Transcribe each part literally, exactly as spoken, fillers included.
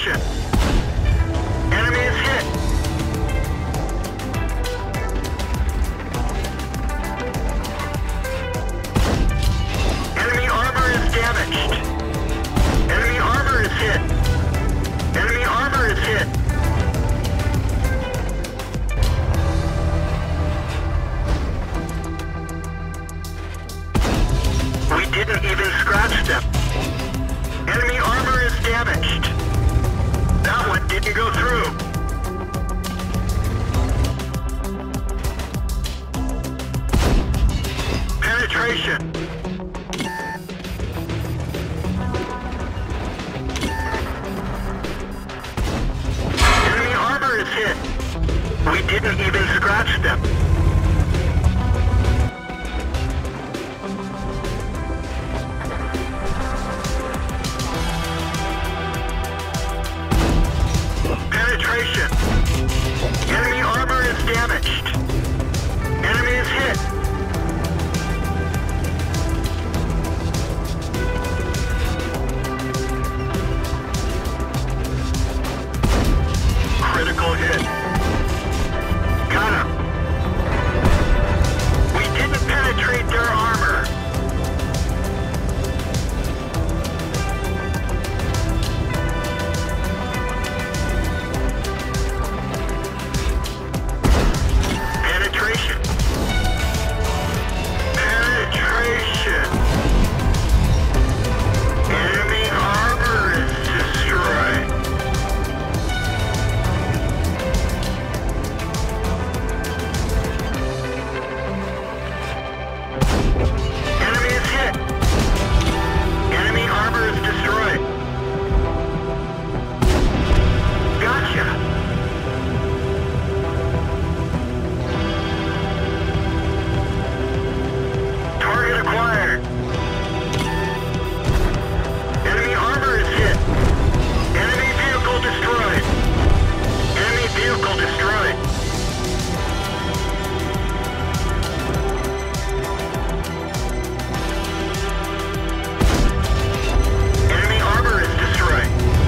Penetration. Enemy is hit. Enemy armor is damaged. Enemy armor is hit. Enemy armor is hit. We didn't even scratch them. Enemy armor is damaged. That one didn't go through. Penetration. Enemy armor is hit. We didn't even scratch them. Penetration. Enemy armor is damaged. Enemy is hit. Critical hit. Got him. We didn't penetrate their armor. Penetration. Penetration. Enemy armor is destroyed. Enemy is hit. Enemy armor is destroyed. Gotcha. Target acquired. Enemy armor is hit. Enemy vehicle destroyed. Enemy vehicle destroyed. Enemy armor is destroyed.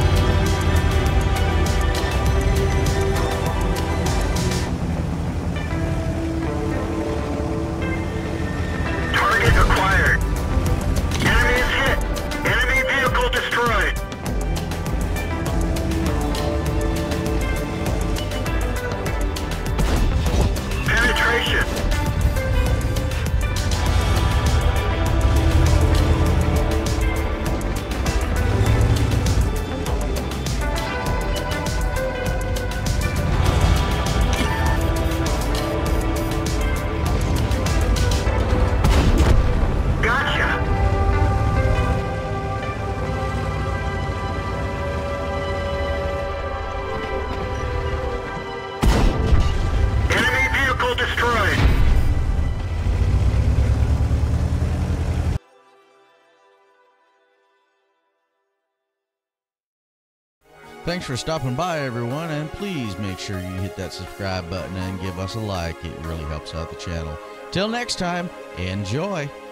Target acquired. Enemy is hit. Enemy vehicle destroyed. Penetration. Gotcha. Enemy vehicle destroyed. Thanks for stopping by, everyone, and please make sure you hit that subscribe button and give us a like. It really helps out the channel. Till next time, enjoy!